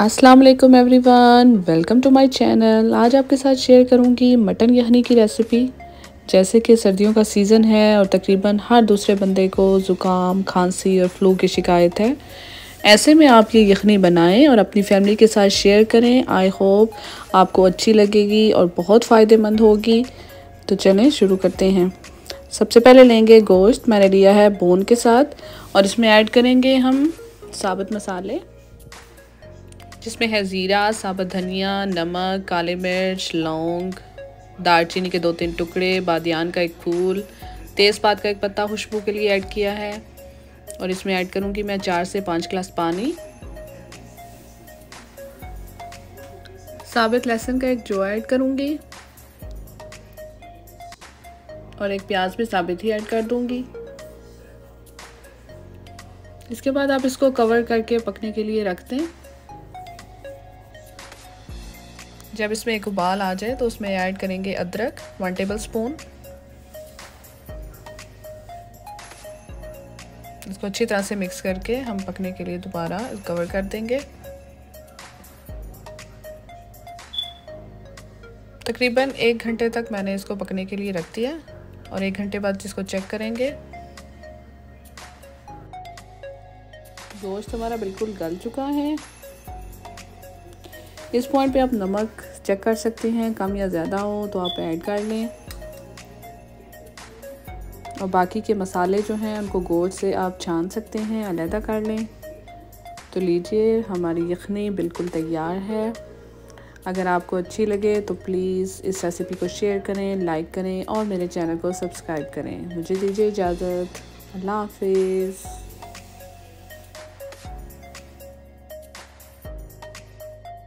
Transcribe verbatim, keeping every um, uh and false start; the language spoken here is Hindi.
अस्सलाम वालेकुम everyone, welcome to my channel. आज आपके साथ शेयर करूंगी मटन यखनी की रेसिपी। जैसे कि सर्दियों का सीज़न है और तकरीबन हर दूसरे बंदे को ज़ुकाम, खांसी और फ्लू की शिकायत है। ऐसे में आप ये यखनी बनाएं और अपनी फैमिली के साथ शेयर करें। आई होप आपको अच्छी लगेगी और बहुत फ़ायदेमंद होगी। तो चलें शुरू करते हैं। सबसे पहले लेंगे गोश्त, मैंने लिया है बोन के साथ, और इसमें ऐड करेंगे हम साबुत मसाले, जिसमें है ज़ीरा, साबुत धनिया, नमक, काली मिर्च, लौंग, दालचीनी के दो तीन टुकड़े, बादियान का एक फूल, तेज़पात का एक पत्ता खुशबू के लिए ऐड किया है। और इसमें ऐड करूँगी मैं चार से पाँच गिलास पानी। साबुत लहसुन का एक जो ऐड करूँगी और एक प्याज भी साबित ही ऐड कर दूँगी। इसके बाद आप इसको कवर करके पकने के लिए रख दें। जब इसमें एक उबाल आ जाए तो उसमें ऐड करेंगे अदरक वन टेबल स्पून। इसको अच्छी तरह से मिक्स करके हम पकने के लिए दोबारा कवर कर देंगे। तकरीबन एक घंटे तक मैंने इसको पकने के लिए रख दिया और एक घंटे बाद इसको चेक करेंगे। गोश्त हमारा बिल्कुल गल चुका है। इस पॉइंट पे आप नमक चेक कर सकते हैं, कम या ज़्यादा हो तो आप ऐड कर लें। और बाकी के मसाले जो हैं उनको गोश्त से आप छान सकते हैं, अलहदा कर लें। तो लीजिए, हमारी यखनी बिल्कुल तैयार है। अगर आपको अच्छी लगे तो प्लीज़ इस रेसिपी को शेयर करें, लाइक करें और मेरे चैनल को सब्सक्राइब करें। मुझे दीजिए इजाज़त। अल्लाह हाफिज़।